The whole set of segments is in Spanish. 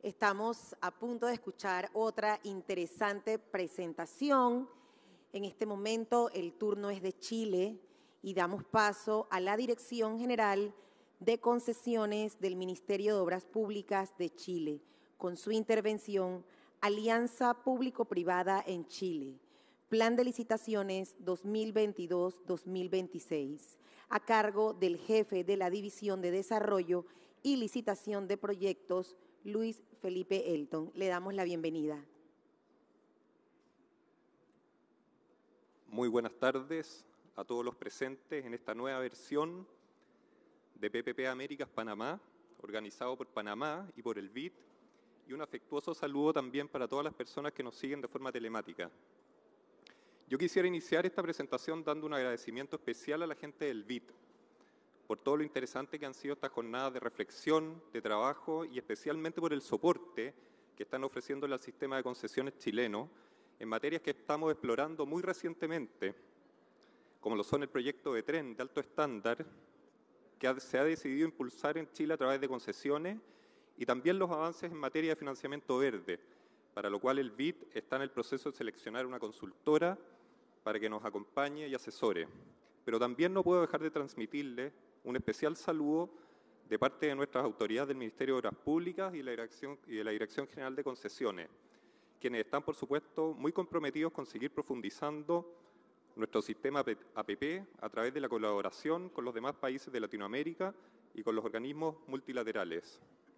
Estamos a punto de escuchar otra interesante presentación. En este momento el turno es de Chile y damos paso a la Dirección General de Concesiones del Ministerio de Obras Públicas de Chile, con su intervención Alianza Público-Privada en Chile, Plan de Licitaciones 2022-2026, a cargo del jefe de la División de Desarrollo y Licitación de Proyectos, Luis Felipe Elton. Le damos la bienvenida. Muy buenas tardes a todos los presentes en esta nueva versión de PPP Américas Panamá, organizado por Panamá y por el BID, y un afectuoso saludo también para todas las personas que nos siguen de forma telemática. Yo quisiera iniciar esta presentación dando un agradecimiento especial a la gente del BID por todo lo interesante que han sido estas jornadas de reflexión, de trabajo y especialmente por el soporte que están ofreciéndole al sistema de concesiones chileno en materias que estamos explorando muy recientemente, como lo son el proyecto de tren de alto estándar que se ha decidido impulsar en Chile a través de concesiones y también los avances en materia de financiamiento verde, para lo cual el BID está en el proceso de seleccionar una consultora para que nos acompañe y asesore. Pero también no puedo dejar de transmitirle un especial saludo de parte de nuestras autoridades del Ministerio de Obras Públicas y de la Dirección General de Concesiones, quienes están, por supuesto, muy comprometidos con seguir profundizando nuestro sistema APP a través de la colaboración con los demás países de Latinoamérica y con los organismos multilaterales.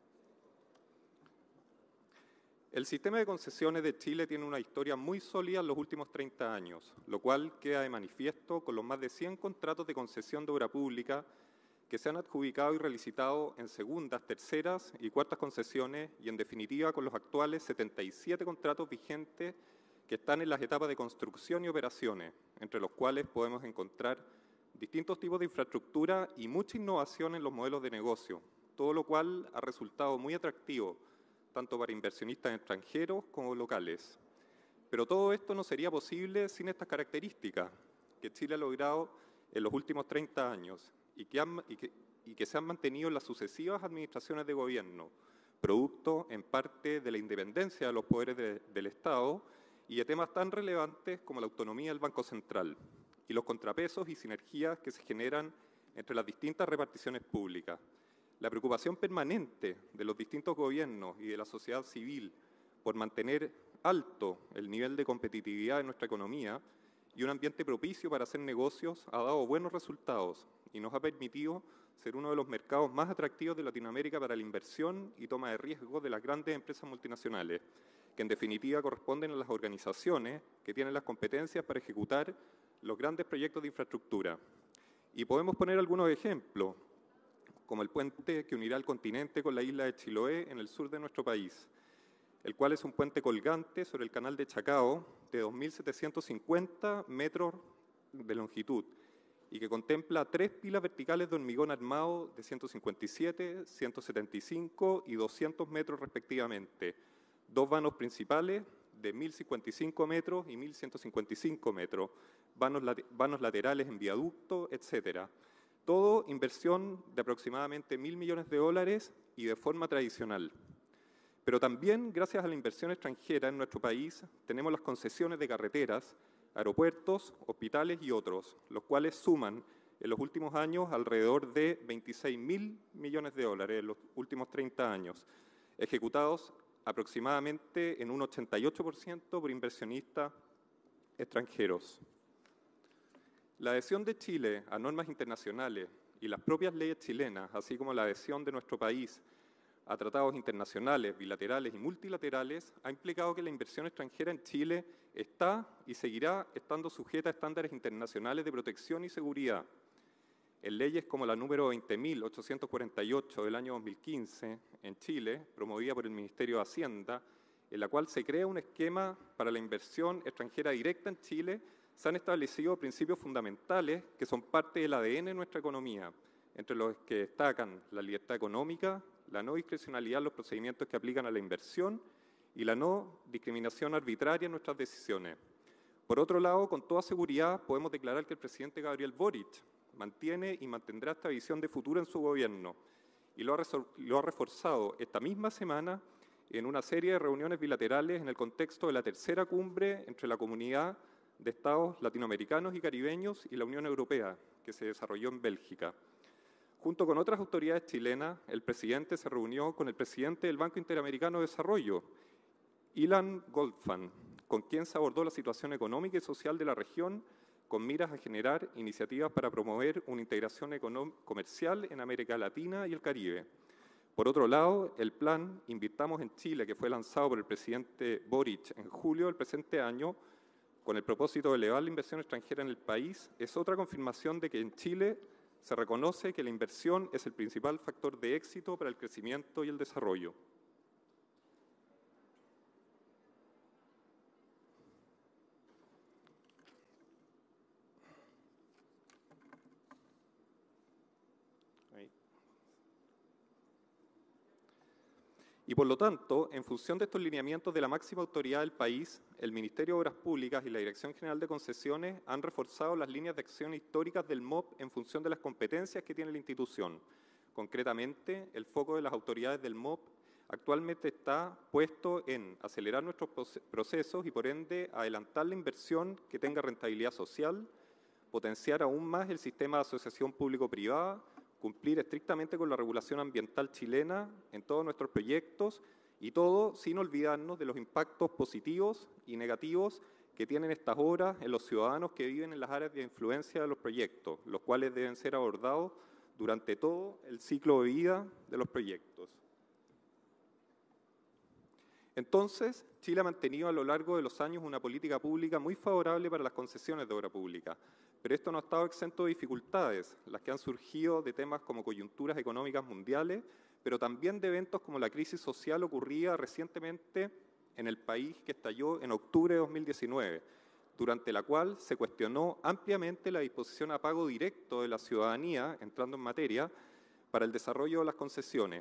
El sistema de concesiones de Chile tiene una historia muy sólida en los últimos 30 años, lo cual queda de manifiesto con los más de 100 contratos de concesión de obra pública que se han adjudicado y relicitado en segundas, terceras y cuartas concesiones y, en definitiva, con los actuales 77 contratos vigentes que están en las etapas de construcción y operaciones, entre los cuales podemos encontrar distintos tipos de infraestructura y mucha innovación en los modelos de negocio, todo lo cual ha resultado muy atractivo tanto para inversionistas extranjeros como locales. Pero todo esto no sería posible sin estas características que Chile ha logrado en los últimos 30 años y que se han mantenido en las sucesivas administraciones de gobierno, producto en parte de la independencia de los poderes del Estado y de temas tan relevantes como la autonomía del Banco Central y los contrapesos y sinergias que se generan entre las distintas reparticiones públicas. La preocupación permanente de los distintos gobiernos y de la sociedad civil por mantener alto el nivel de competitividad de nuestra economía y un ambiente propicio para hacer negocios ha dado buenos resultados y nos ha permitido ser uno de los mercados más atractivos de Latinoamérica para la inversión y toma de riesgo de las grandes empresas multinacionales, que en definitiva corresponden a las organizaciones que tienen las competencias para ejecutar los grandes proyectos de infraestructura. Y podemos poner algunos ejemplos, como el puente que unirá el continente con la isla de Chiloé en el sur de nuestro país, el cual es un puente colgante sobre el canal de Chacao de 2.750 metros de longitud y que contempla 3 pilas verticales de hormigón armado de 157, 175 y 200 metros respectivamente, 2 vanos principales de 1.055 metros y 1.155 metros, vanos laterales en viaducto, etcétera. Todo inversión de aproximadamente $1.000 millones y de forma tradicional. Pero también, gracias a la inversión extranjera en nuestro país, tenemos las concesiones de carreteras, aeropuertos, hospitales y otros, los cuales suman en los últimos años alrededor de $26.000 millones en los últimos 30 años, ejecutados aproximadamente en un 88% por inversionistas extranjeros. La adhesión de Chile a normas internacionales y las propias leyes chilenas, así como la adhesión de nuestro país a tratados internacionales, bilaterales y multilaterales, ha implicado que la inversión extranjera en Chile está y seguirá estando sujeta a estándares internacionales de protección y seguridad. En leyes como la número 20.848 del año 2015 en Chile, promovida por el Ministerio de Hacienda, en la cual se crea un esquema para la inversión extranjera directa en Chile, se han establecido principios fundamentales que son parte del ADN de nuestra economía, entre los que destacan la libertad económica, la no discrecionalidad en los procedimientos que aplican a la inversión y la no discriminación arbitraria en nuestras decisiones. Por otro lado, con toda seguridad podemos declarar que el presidente Gabriel Boric mantiene y mantendrá esta visión de futuro en su gobierno y lo ha reforzado esta misma semana en una serie de reuniones bilaterales en el contexto de la tercera cumbre entre la Comunidad de Estados Latinoamericanos y Caribeños y la Unión Europea, que se desarrolló en Bélgica. Junto con otras autoridades chilenas, el presidente se reunió con el presidente del Banco Interamericano de Desarrollo, Ilan Goldfan, con quien se abordó la situación económica y social de la región, con miras a generar iniciativas para promover una integración comercial en América Latina y el Caribe. Por otro lado, el plan Invirtamos en Chile, que fue lanzado por el presidente Boric en julio del presente año, con el propósito de elevar la inversión extranjera en el país, es otra confirmación de que en Chile se reconoce que la inversión es el principal factor de éxito para el crecimiento y el desarrollo. Y por lo tanto, en función de estos lineamientos de la máxima autoridad del país, el Ministerio de Obras Públicas y la Dirección General de Concesiones han reforzado las líneas de acción históricas del MOP en función de las competencias que tiene la institución. Concretamente, el foco de las autoridades del MOP actualmente está puesto en acelerar nuestros procesos y, por ende, adelantar la inversión que tenga rentabilidad social, potenciar aún más el sistema de asociación público-privada, cumplir estrictamente con la regulación ambiental chilena en todos nuestros proyectos y todo sin olvidarnos de los impactos positivos y negativos que tienen estas obras en los ciudadanos que viven en las áreas de influencia de los proyectos, los cuales deben ser abordados durante todo el ciclo de vida de los proyectos. Entonces, Chile ha mantenido a lo largo de los años una política pública muy favorable para las concesiones de obra pública, pero esto no ha estado exento de dificultades, las que han surgido de temas como coyunturas económicas mundiales, pero también de eventos como la crisis social ocurrida recientemente en el país que estalló en octubre de 2019, durante la cual se cuestionó ampliamente la disposición a pago directo de la ciudadanía, entrando en materia, para el desarrollo de las concesiones.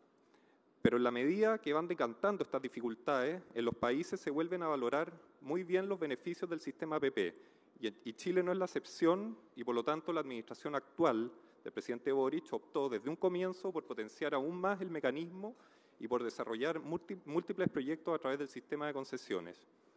Pero en la medida que van decantando estas dificultades, en los países se vuelven a valorar muy bien los beneficios del sistema PP, y Chile no es la excepción, y por lo tanto la administración actual del presidente Boric optó desde un comienzo por potenciar aún más el mecanismo y por desarrollar múltiples proyectos a través del sistema de concesiones.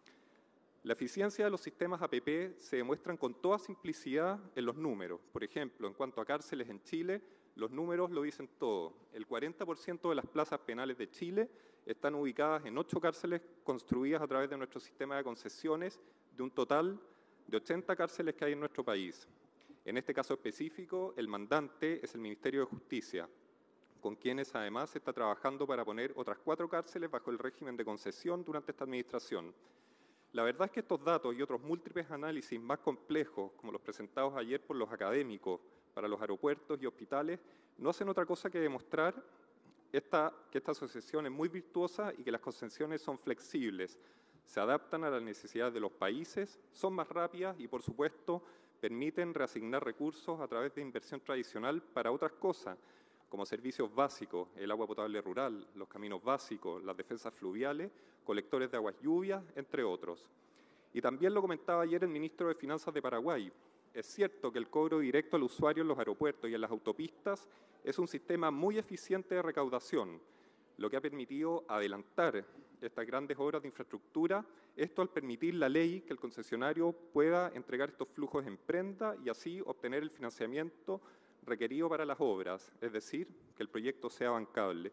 La eficiencia de los sistemas APP se demuestran con toda simplicidad en los números. Por ejemplo, en cuanto a cárceles en Chile, los números lo dicen todo. El 40% de las plazas penales de Chile están ubicadas en 8 cárceles construidas a través de nuestro sistema de concesiones, de un total de 80 cárceles que hay en nuestro país. En este caso específico, el mandante es el Ministerio de Justicia, con quienes además se está trabajando para poner otras 4 cárceles bajo el régimen de concesión durante esta administración. La verdad es que estos datos y otros múltiples análisis más complejos, como los presentados ayer por los académicos para los aeropuertos y hospitales, no hacen otra cosa que demostrar que esta asociación es muy virtuosa y que las concesiones son flexibles, se adaptan a las necesidades de los países, son más rápidas y, por supuesto, permiten reasignar recursos a través de inversión tradicional para otras cosas, como servicios básicos, el agua potable rural, los caminos básicos, las defensas fluviales, colectores de aguas lluvias, entre otros. Y también lo comentaba ayer el ministro de Finanzas de Paraguay. Es cierto que el cobro directo al usuario en los aeropuertos y en las autopistas es un sistema muy eficiente de recaudación, lo que ha permitido adelantar estas grandes obras de infraestructura, esto al permitir la ley que el concesionario pueda entregar estos flujos en prenda y así obtener el financiamiento requerido para las obras, es decir, que el proyecto sea bancable.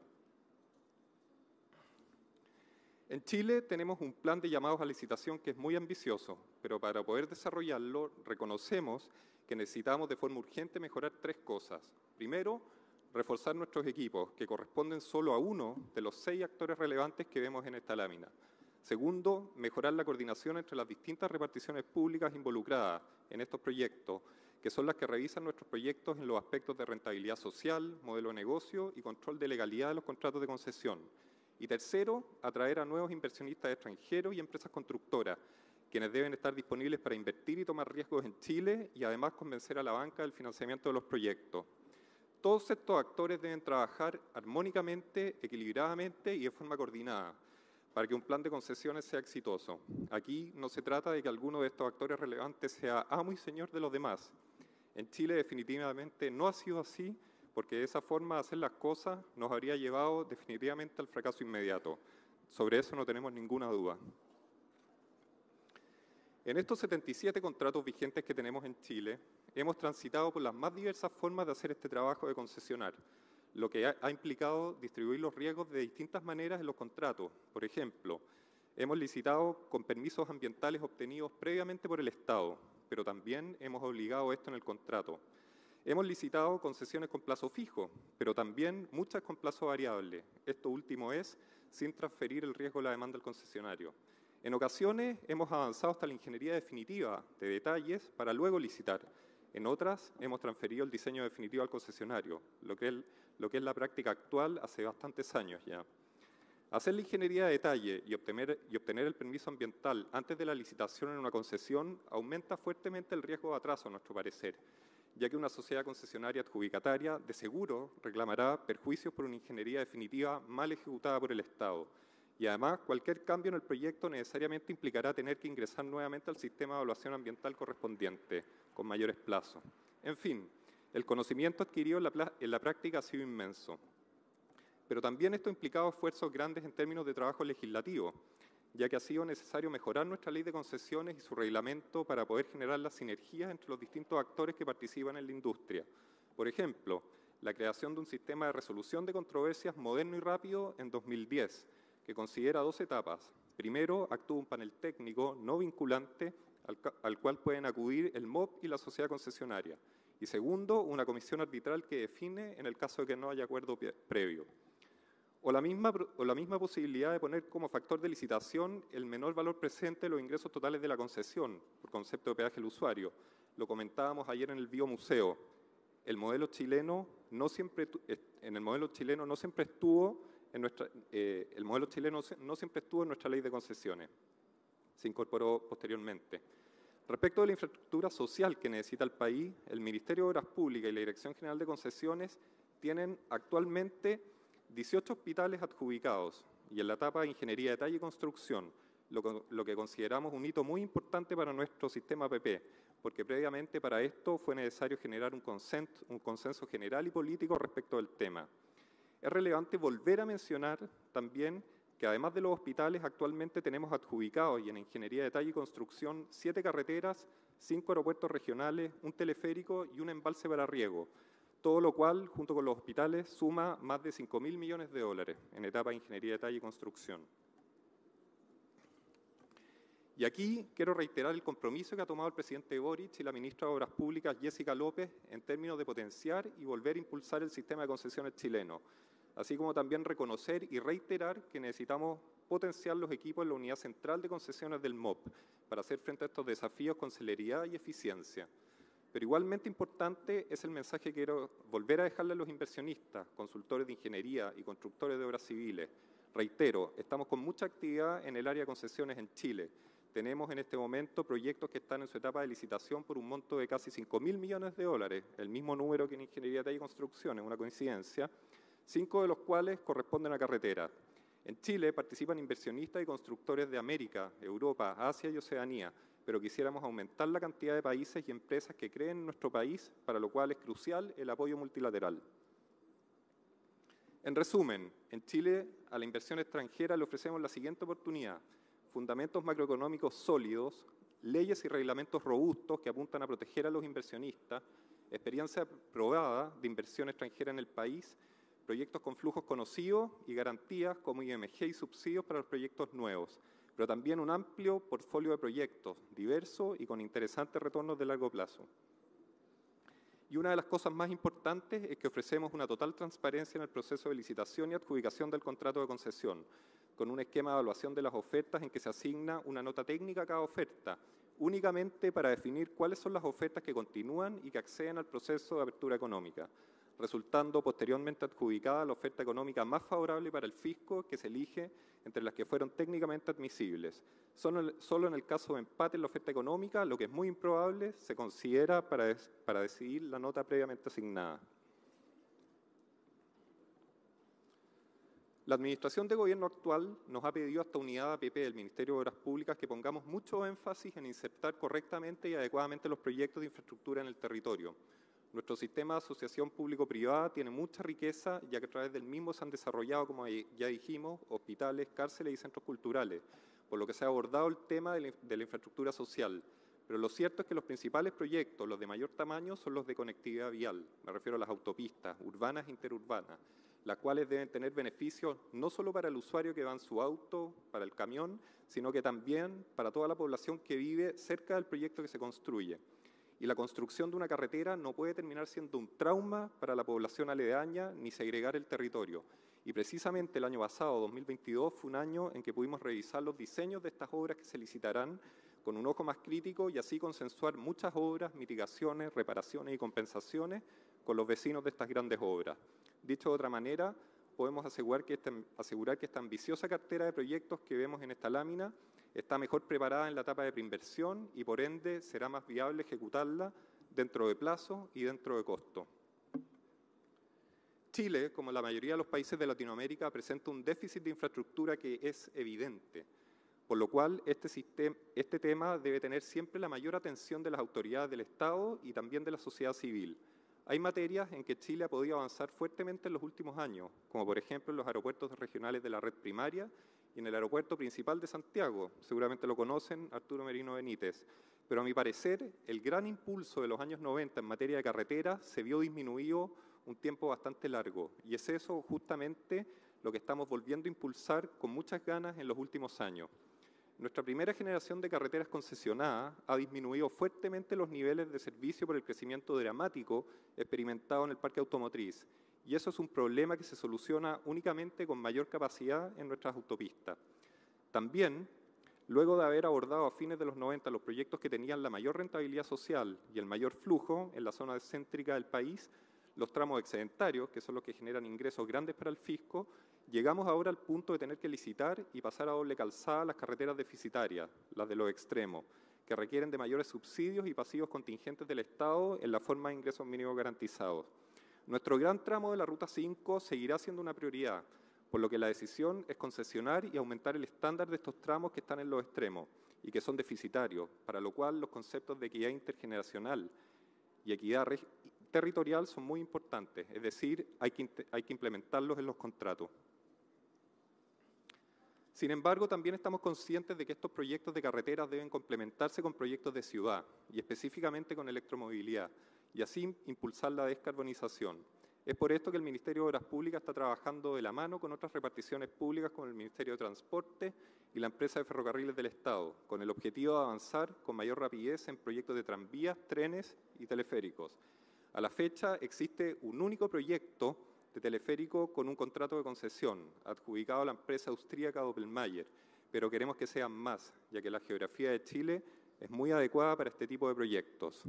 En Chile tenemos un plan de llamados a licitación que es muy ambicioso, pero para poder desarrollarlo reconocemos que necesitamos de forma urgente mejorar 3 cosas. Primero, reforzar nuestros equipos, que corresponden solo a uno de los 6 actores relevantes que vemos en esta lámina. Segundo, mejorar la coordinación entre las distintas reparticiones públicas involucradas en estos proyectos, que son las que revisan nuestros proyectos en los aspectos de rentabilidad social, modelo de negocio y control de legalidad de los contratos de concesión. Y tercero, atraer a nuevos inversionistas extranjeros y empresas constructoras, quienes deben estar disponibles para invertir y tomar riesgos en Chile y además convencer a la banca del financiamiento de los proyectos. Todos estos actores deben trabajar armónicamente, equilibradamente y de forma coordinada para que un plan de concesiones sea exitoso. Aquí no se trata de que alguno de estos actores relevantes sea amo y señor de los demás. En Chile definitivamente no ha sido así, porque esa forma de hacer las cosas nos habría llevado definitivamente al fracaso inmediato. Sobre eso no tenemos ninguna duda. En estos 77 contratos vigentes que tenemos en Chile, hemos transitado por las más diversas formas de hacer este trabajo de concesionar, lo que ha implicado distribuir los riesgos de distintas maneras en los contratos. Por ejemplo, hemos licitado con permisos ambientales obtenidos previamente por el Estado, pero también hemos obligado esto en el contrato. Hemos licitado concesiones con plazo fijo, pero también muchas con plazo variable. Esto último es sin transferir el riesgo de la demanda al concesionario. En ocasiones hemos avanzado hasta la ingeniería definitiva de detalles para luego licitar. En otras hemos transferido el diseño definitivo al concesionario, lo que es la práctica actual hace bastantes años ya. Hacer la ingeniería de detalle y obtener el permiso ambiental antes de la licitación en una concesión aumenta fuertemente el riesgo de atraso, a nuestro parecer, ya que una sociedad concesionaria adjudicataria de seguro reclamará perjuicios por una ingeniería definitiva mal ejecutada por el Estado. Y además, cualquier cambio en el proyecto necesariamente implicará tener que ingresar nuevamente al sistema de evaluación ambiental correspondiente, con mayores plazos. En fin, el conocimiento adquirido en la práctica ha sido inmenso. Pero también esto ha implicado esfuerzos grandes en términos de trabajo legislativo, ya que ha sido necesario mejorar nuestra ley de concesiones y su reglamento para poder generar las sinergias entre los distintos actores que participan en la industria. Por ejemplo, la creación de un sistema de resolución de controversias moderno y rápido en 2010, que considera 2 etapas. Primero, actúa un panel técnico no vinculante al cual pueden acudir el MOP y la sociedad concesionaria. Y segundo, una comisión arbitral que define en el caso de que no haya acuerdo previo. O la misma posibilidad de poner como factor de licitación el menor valor presente de los ingresos totales de la concesión, por concepto de peaje al usuario. Lo comentábamos ayer en el Biomuseo. El modelo chileno no siempre estuvo en nuestra ley de concesiones. Se incorporó posteriormente. Respecto de la infraestructura social que necesita el país, el Ministerio de Obras Públicas y la Dirección General de Concesiones tienen actualmente 18 hospitales adjudicados y en la etapa de ingeniería de detalle y construcción, lo que consideramos un hito muy importante para nuestro sistema PP, porque previamente para esto fue necesario generar un consenso general y político respecto del tema. Es relevante volver a mencionar también que además de los hospitales, actualmente tenemos adjudicados y en ingeniería de detalle y construcción 7 carreteras, 5 aeropuertos regionales, un teleférico y un embalse para riego. Todo lo cual, junto con los hospitales, suma más de 5.000 millones de dólares en etapa de ingeniería de detalle y construcción. Y aquí quiero reiterar el compromiso que ha tomado el presidente Boric y la ministra de Obras Públicas, Jessica López, en términos de potenciar y volver a impulsar el sistema de concesiones chileno, así como también reconocer y reiterar que necesitamos potenciar los equipos en la unidad central de concesiones del MOP para hacer frente a estos desafíos con celeridad y eficiencia. Pero igualmente importante es el mensaje que quiero volver a dejarle a los inversionistas, consultores de ingeniería y constructores de obras civiles. Reitero, estamos con mucha actividad en el área de concesiones en Chile. Tenemos en este momento proyectos que están en su etapa de licitación por un monto de casi 5.000 millones de dólares, el mismo número que en ingeniería de y construcción, es una coincidencia, 5 de los cuales corresponden a carreteras. En Chile participan inversionistas y constructores de América, Europa, Asia y Oceanía, pero quisiéramos aumentar la cantidad de países y empresas que creen en nuestro país, para lo cual es crucial el apoyo multilateral. En resumen, en Chile a la inversión extranjera le ofrecemos la siguiente oportunidad: fundamentos macroeconómicos sólidos, leyes y reglamentos robustos que apuntan a proteger a los inversionistas, experiencia probada de inversión extranjera en el país, proyectos con flujos conocidos y garantías como IMG y subsidios para los proyectos nuevos, pero también un amplio portfolio de proyectos, diverso y con interesantes retornos de largo plazo. Y una de las cosas más importantes es que ofrecemos una total transparencia en el proceso de licitación y adjudicación del contrato de concesión, con un esquema de evaluación de las ofertas en que se asigna una nota técnica a cada oferta, únicamente para definir cuáles son las ofertas que continúan y que acceden al proceso de apertura económica, resultando posteriormente adjudicada la oferta económica más favorable para el fisco que se elige entre las que fueron técnicamente admisibles. Solo en el caso de empate en la oferta económica, lo que es muy improbable, se considera para decidir la nota previamente asignada. La Administración de Gobierno actual nos ha pedido a esta unidad APP del Ministerio de Obras Públicas que pongamos mucho énfasis en insertar correctamente y adecuadamente los proyectos de infraestructura en el territorio. Nuestro sistema de asociación público-privada tiene mucha riqueza, ya que a través del mismo se han desarrollado, como ya dijimos, hospitales, cárceles y centros culturales, por lo que se ha abordado el tema de la infraestructura social. Pero lo cierto es que los principales proyectos, los de mayor tamaño, son los de conectividad vial. Me refiero a las autopistas, urbanas e interurbanas, las cuales deben tener beneficios no solo para el usuario que va en su auto, para el camión, sino que también para toda la población que vive cerca del proyecto que se construye. Y la construcción de una carretera no puede terminar siendo un trauma para la población aledaña ni segregar el territorio. Y precisamente el año pasado, 2022, fue un año en que pudimos revisar los diseños de estas obras que se licitarán con un ojo más crítico y así consensuar muchas obras, mitigaciones, reparaciones y compensaciones con los vecinos de estas grandes obras. Dicho de otra manera, podemos asegurar que esta ambiciosa cartera de proyectos que vemos en esta lámina está mejor preparada en la etapa de preinversión y por ende será más viable ejecutarla dentro de plazo y dentro de costo. Chile, como la mayoría de los países de Latinoamérica, presenta un déficit de infraestructura que es evidente, por lo cual este tema debe tener siempre la mayor atención de las autoridades del Estado y también de la sociedad civil. Hay materias en que Chile ha podido avanzar fuertemente en los últimos años, como por ejemplo en los aeropuertos regionales de la red primaria y en el aeropuerto principal de Santiago. Seguramente lo conocen, Arturo Merino Benítez. Pero a mi parecer, el gran impulso de los años 90 en materia de carreteras se vio disminuido un tiempo bastante largo. Y es eso justamente lo que estamos volviendo a impulsar con muchas ganas en los últimos años. Nuestra primera generación de carreteras concesionadas ha disminuido fuertemente los niveles de servicio por el crecimiento dramático experimentado en el parque automotriz. Y eso es un problema que se soluciona únicamente con mayor capacidad en nuestras autopistas. También, luego de haber abordado a fines de los 90 los proyectos que tenían la mayor rentabilidad social y el mayor flujo en la zona céntrica del país, los tramos excedentarios, que son los que generan ingresos grandes para el fisco, llegamos ahora al punto de tener que licitar y pasar a doble calzada las carreteras deficitarias, las de los extremos, que requieren de mayores subsidios y pasivos contingentes del Estado en la forma de ingresos mínimos garantizados. Nuestro gran tramo de la Ruta 5 seguirá siendo una prioridad, por lo que la decisión es concesionar y aumentar el estándar de estos tramos que están en los extremos y que son deficitarios, para lo cual los conceptos de equidad intergeneracional y equidad territorial son muy importantes, es decir, hay que implementarlos en los contratos. Sin embargo, también estamos conscientes de que estos proyectos de carreteras deben complementarse con proyectos de ciudad y específicamente con electromovilidad, y así impulsar la descarbonización. Es por esto que el Ministerio de Obras Públicas está trabajando de la mano con otras reparticiones públicas como el Ministerio de Transporte y la empresa de ferrocarriles del Estado, con el objetivo de avanzar con mayor rapidez en proyectos de tranvías, trenes y teleféricos. A la fecha existe un único proyecto de teleférico con un contrato de concesión, adjudicado a la empresa austríaca Doppelmayr, pero queremos que sean más, ya que la geografía de Chile es muy adecuada para este tipo de proyectos.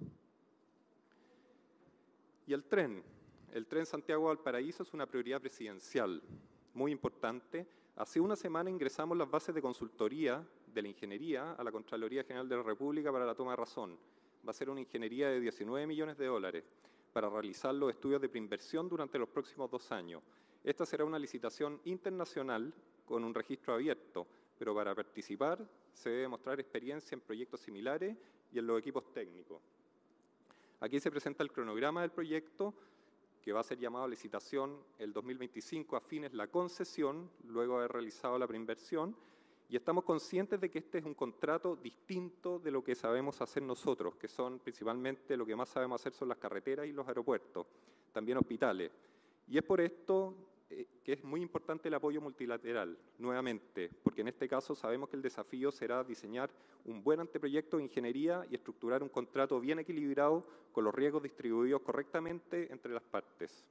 Y el tren Santiago-Valparaíso es una prioridad presidencial muy importante. Hace una semana ingresamos las bases de consultoría de la ingeniería a la Contraloría General de la República para la toma de razón. Va a ser una ingeniería de 19 millones de dólares para realizar los estudios de preinversión durante los próximos 2 años. Esta será una licitación internacional con un registro abierto, pero para participar se debe mostrar experiencia en proyectos similares y en los equipos técnicos. Aquí se presenta el cronograma del proyecto, que va a ser llamado a licitación el 2025 a fines la concesión, luego de haber realizado la preinversión, y estamos conscientes de que este es un contrato distinto de lo que sabemos hacer nosotros, que son principalmente lo que más sabemos hacer son las carreteras y los aeropuertos, también hospitales. Y es por esto que es muy importante el apoyo multilateral, nuevamente, porque en este caso sabemos que el desafío será diseñar un buen anteproyecto de ingeniería y estructurar un contrato bien equilibrado con los riesgos distribuidos correctamente entre las partes.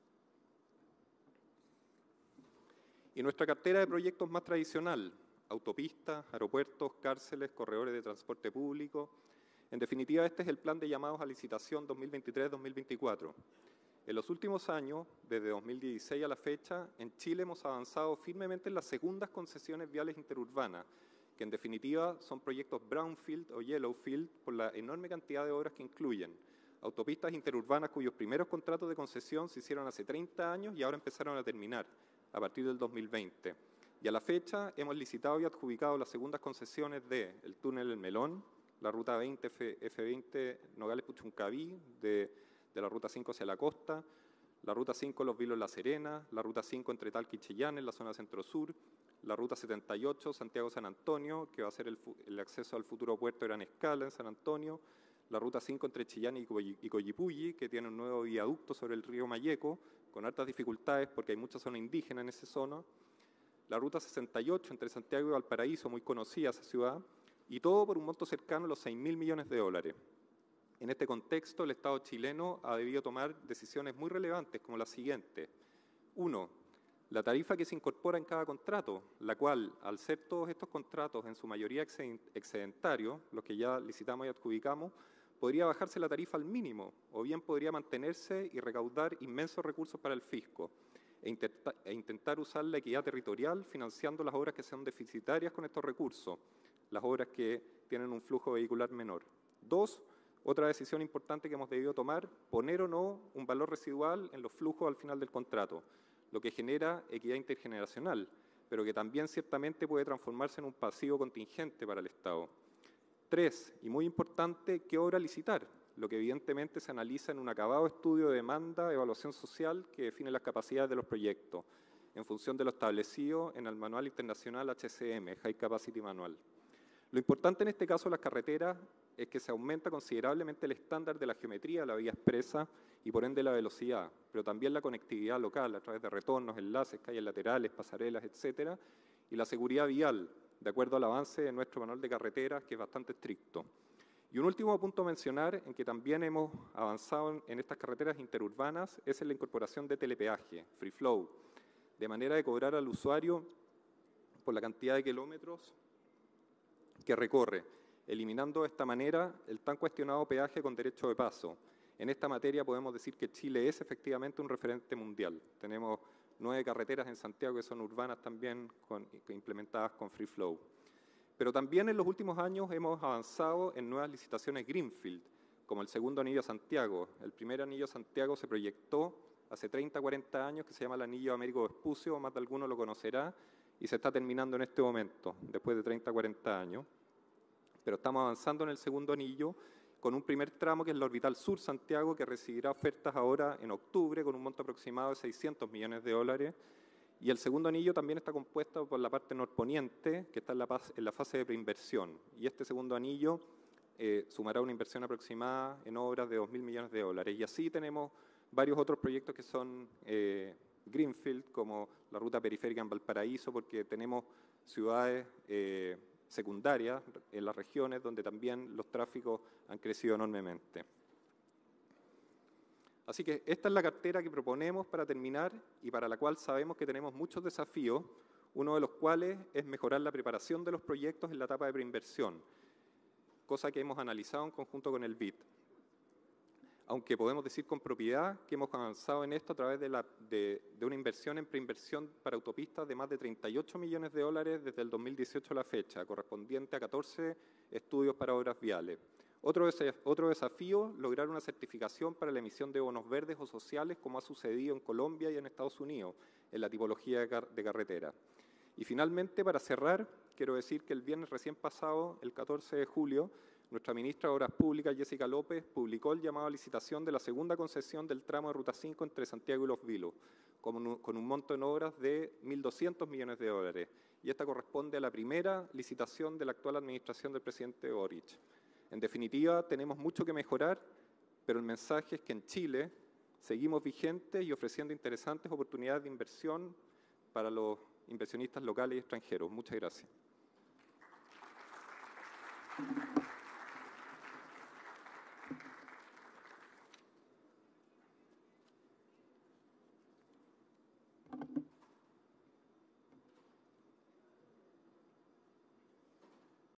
Y nuestra cartera de proyectos más tradicional, autopistas, aeropuertos, cárceles, corredores de transporte público. En definitiva, este es el plan de llamados a licitación 2023-2024. En los últimos años, desde 2016 a la fecha, en Chile hemos avanzado firmemente en las segundas concesiones viales interurbanas, que en definitiva son proyectos brownfield o yellowfield por la enorme cantidad de obras que incluyen. Autopistas interurbanas cuyos primeros contratos de concesión se hicieron hace 30 años y ahora empezaron a terminar a partir del 2020. Y a la fecha hemos licitado y adjudicado las segundas concesiones de el túnel El Melón, la ruta 20 F20 Nogales-Puchuncaví, de de la Ruta 5 hacia la costa, la Ruta 5 Los Vilos-La Serena, la Ruta 5 entre Talca y Chillán en la zona centro-sur, la Ruta 78 Santiago-San Antonio, que va a ser el acceso al futuro puerto de Gran Escala en San Antonio, la Ruta 5 entre Chillán y Coyipulli, que tiene un nuevo viaducto sobre el río Mayeco, con altas dificultades porque hay mucha zona indígena en esa zona, la Ruta 68 entre Santiago y Valparaíso, muy conocida esa ciudad, y todo por un monto cercano a los 6.000 millones de dólares. En este contexto, el Estado chileno ha debido tomar decisiones muy relevantes, como la siguiente. 1. La tarifa que se incorpora en cada contrato, la cual, al ser todos estos contratos en su mayoría excedentarios, los que ya licitamos y adjudicamos, podría bajarse la tarifa al mínimo, o bien podría mantenerse y recaudar inmensos recursos para el fisco, e intentar usar la equidad territorial financiando las obras que sean deficitarias con estos recursos, las obras que tienen un flujo vehicular menor. 2. Otra decisión importante que hemos debido tomar, poner o no un valor residual en los flujos al final del contrato, lo que genera equidad intergeneracional, pero que también ciertamente puede transformarse en un pasivo contingente para el Estado. 3, y muy importante, ¿qué obra licitar? Lo que evidentemente se analiza en un acabado estudio de demanda, evaluación social, que define las capacidades de los proyectos, en función de lo establecido en el Manual Internacional HCM, High Capacity Manual. Lo importante en este caso de las carreteras es que se aumenta considerablemente el estándar de la geometría de la vía expresa y por ende la velocidad, pero también la conectividad local a través de retornos, enlaces, calles laterales, pasarelas, etcétera, y la seguridad vial, de acuerdo al avance de nuestro manual de carreteras, que es bastante estricto. Y un último punto a mencionar, en que también hemos avanzado en estas carreteras interurbanas, es en la incorporación de telepeaje, free flow, de manera de cobrar al usuario por la cantidad de kilómetros que recorre, eliminando de esta manera el tan cuestionado peaje con derecho de paso. En esta materia podemos decir que Chile es efectivamente un referente mundial. Tenemos 9 carreteras en Santiago que son urbanas también, implementadas con free flow. Pero también en los últimos años hemos avanzado en nuevas licitaciones Greenfield, como el segundo anillo a Santiago. El primer anillo a Santiago se proyectó hace 30, 40 años, que se llama el anillo Américo Vespucio, más de alguno lo conocerá, y se está terminando en este momento, después de 30, 40 años. Pero estamos avanzando en el segundo anillo con un primer tramo que es la Orbital Sur Santiago, que recibirá ofertas ahora en octubre con un monto aproximado de 600 millones de dólares. Y el segundo anillo también está compuesto por la parte norponiente, que está en la fase de preinversión. Y este segundo anillo sumará una inversión aproximada en obras de 2.000 millones de dólares. Y así tenemos varios otros proyectos que son Greenfield, como la ruta periférica en Valparaíso, porque tenemos ciudades secundarias en las regiones donde también los tráficos han crecido enormemente. Así que esta es la cartera que proponemos para terminar y para la cual sabemos que tenemos muchos desafíos, uno de los cuales es mejorar la preparación de los proyectos en la etapa de preinversión, cosa que hemos analizado en conjunto con el BID. Aunque podemos decir con propiedad que hemos avanzado en esto a través de una inversión en preinversión para autopistas de más de 38 millones de dólares desde el 2018 a la fecha, correspondiente a 14 estudios para obras viales. Otro desafío, lograr una certificación para la emisión de bonos verdes o sociales, como ha sucedido en Colombia y en Estados Unidos, en la tipología de carretera. Y finalmente, para cerrar, quiero decir que el viernes recién pasado, el 14 de julio, nuestra ministra de Obras Públicas, Jessica López, publicó el llamado a licitación de la segunda concesión del tramo de Ruta 5 entre Santiago y Los Vilos, con un monto en obras de 1.200 millones de dólares. Y esta corresponde a la primera licitación de la actual administración del presidente Boric. En definitiva, tenemos mucho que mejorar, pero el mensaje es que en Chile seguimos vigentes y ofreciendo interesantes oportunidades de inversión para los inversionistas locales y extranjeros. Muchas gracias.